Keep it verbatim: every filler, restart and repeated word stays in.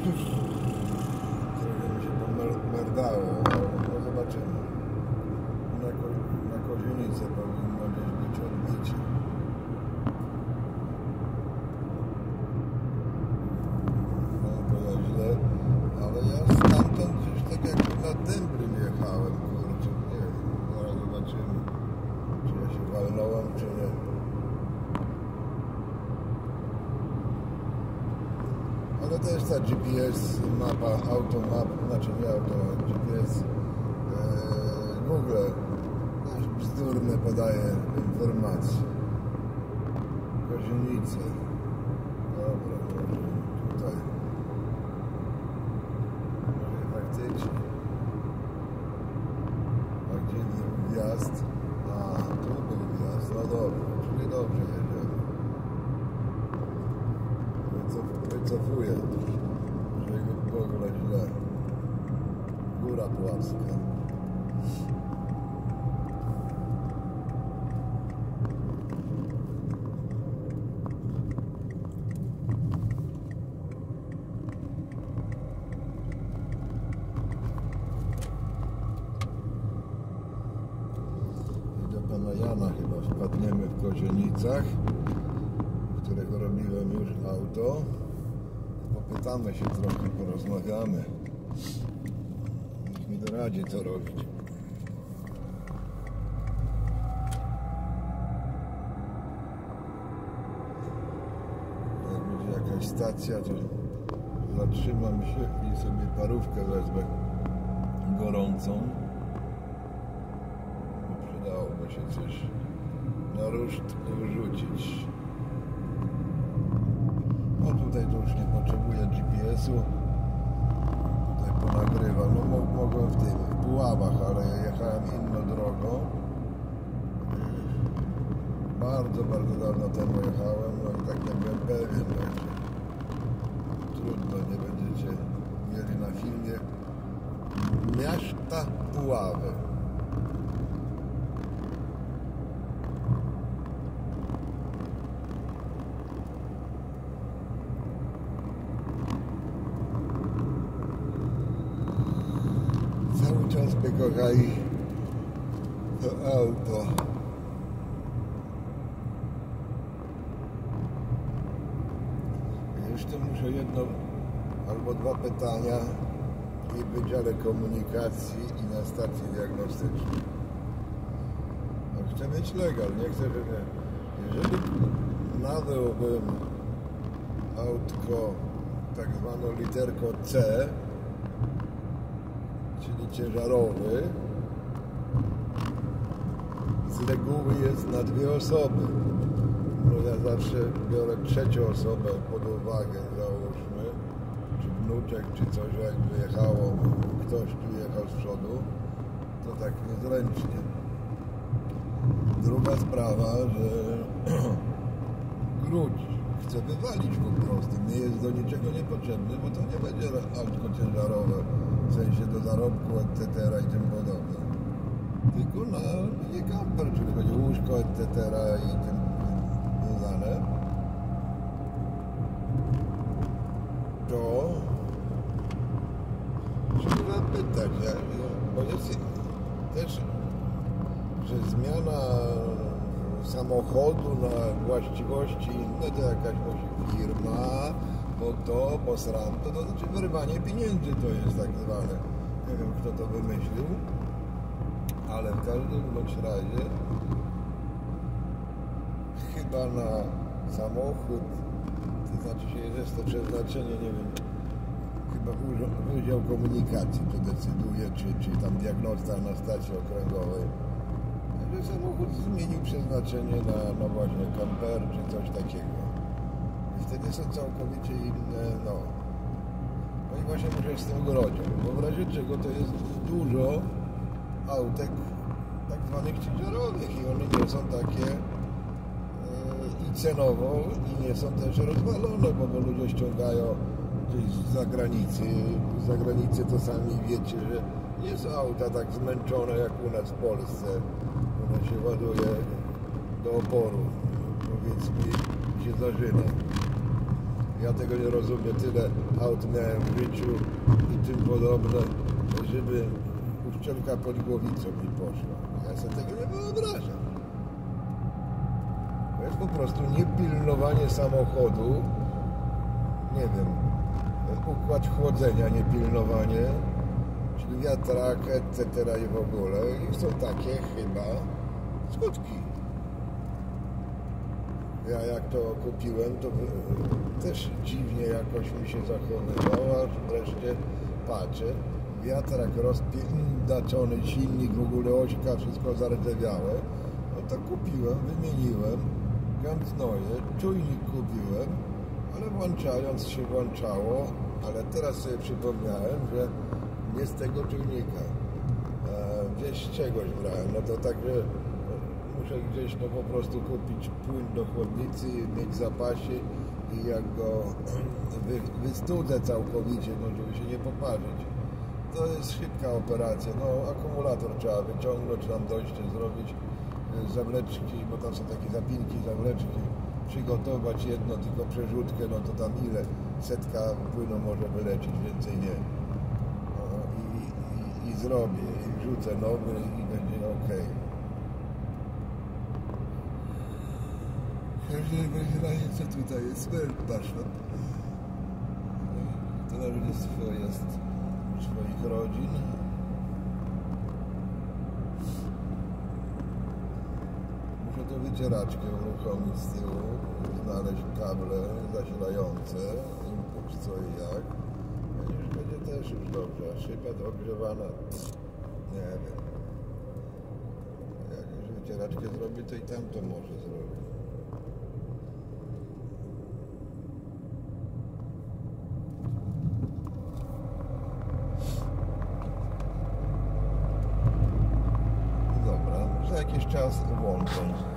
Trochę mi się pomerdało, ale zobaczymy. Na, ko na Kozienicę powinno gdzieś być odbicie. No bo ja źle, ale ja stamtąd gdzieś tak jak na Dębrym jechałem, kurczę, nie wiem, zaraz zobaczymy, czy ja się walnąłem, czy nie. Ale też ta G P S mapa, automap, znaczy nie auto, G P S e, Google też bzdurne podaje informacje. Kozienice. Dobra, może tutaj. Może faktycznie. A gdzie był wjazd? A, tu był wjazd. No dobrze, czyli dobrze jedziemy. Wycofuję, że w ogóle źle. Góra płaska. I do pana Jana chyba wpadniemy w Kozienicach, w którego robiłem już auto. Popytamy się trochę, porozmawiamy. Niech mi doradzi, co robić. Jak będzie jakaś stacja, to zatrzymam się i sobie parówkę wezmę gorącą. Przydałoby się coś na ruszt wrzucić. No tutaj to już nie potrzebuję G P S-u. Tutaj ponagrywam. No mogłem w tym, w Puławach, ale ja jechałem inną drogą. Bardzo, bardzo dawno temu jechałem, no i tak nie byłem pewien, że trudno, nie będziecie mieli na filmie miasta Puławy. Cały czas by kochali to auto. Jeszcze muszę jedno albo dwa pytania i w Wydziale Komunikacji i na stacji diagnostycznej. No, chcę mieć legal, nie chcę, żeby... Jeżeli nabyłbym autko tak zwaną literką C, czyli ciężarowy, z reguły jest na dwie osoby. No ja zawsze biorę trzecią osobę pod uwagę, załóżmy, czy wnuczek, czy coś, jakby jechało, ktoś tu jechał z przodu, to tak niezręcznie. Druga sprawa, że gruć chcę wywalić po prostu, nie jest do niczego niepotrzebny, bo to nie będzie autko ciężarowe, w sensie do zarobku, et cetera i tym podobne. Tylko na mini camper, czyli będzie łóżko, et cetera i tym związane. To trzeba zapytać, bo jest też, że zmiana samochodu na właściwości inne to jakaś musi firma, bo to, bo sram, to, to znaczy wyrwanie pieniędzy to jest tak zwane. Nie wiem, kto to wymyślił, ale w każdym bądź razie chyba na samochód, to znaczy się jest to przeznaczenie, nie wiem, chyba Wydział Komunikacji to decyduje, czy, czy tam diagnosta na stacji okręgowej, że samochód zmienił przeznaczenie na, no właśnie, kamper czy coś takiego. I wtedy są całkowicie inne, no. No i właśnie muszę z tym grodzić, bo w razie czego to jest dużo autek tak zwanych ciężarowych i one nie są takie yy, i cenowo i nie są też rozwalone, bo, bo ludzie ściągają gdzieś z zagranicy. Z zagranicy to sami wiecie, że nie są auta tak zmęczone jak u nas w Polsce. One się ładuje do oporu, powiedzmy, się zażyna. Ja tego nie rozumiem. Tyle aut miałem w życiu i tym podobne, żeby uszczelka pod głowicą mi poszła. Ja sobie tego nie wyobrażam. To jest po prostu niepilnowanie samochodu, nie wiem, układ chłodzenia, niepilnowanie, czyli wiatrak, et cetera i w ogóle. I są takie chyba skutki. Ja jak to kupiłem, to też dziwnie jakoś mi się zachowywał, aż wreszcie patrzę, wiatrak rozpindaczony, silnik, w ogóle ośka, wszystko zardzewiałe. No to kupiłem, wymieniłem, gętnoje, czujnik kupiłem, ale włączając się włączało, ale teraz sobie przypomniałem, że nie z tego czujnika, gdzieś z czegoś brałem, no to także muszę gdzieś no po prostu kupić płyn do chłodnicy, mieć w zapasie i jak go wy, wystudzę całkowicie, no żeby się nie poparzyć. To jest szybka operacja, no akumulator trzeba wyciągnąć, tam dojście zrobić, zawleczki, bo tam są takie zapinki, zawleczki, przygotować jedno tylko przerzutkę, no to tam ile? Setka płynu może wylecieć, więcej nie. No, i, i, i zrobię, i wrzucę nowy i będzie ok. W każdym razie co tutaj jest? Cmentarz. Towarzystwo jest swoich rodzin. Muszę tę wycieraczkę uruchomić z tyłu, znaleźć kable zasilające, impuls co i jak. A już będzie też już dobrze. A szyba dogrzewana, nie wiem. Jak już wycieraczkę zrobię, to i tamto może zrobić. Dobra, za jakiś czas włączę.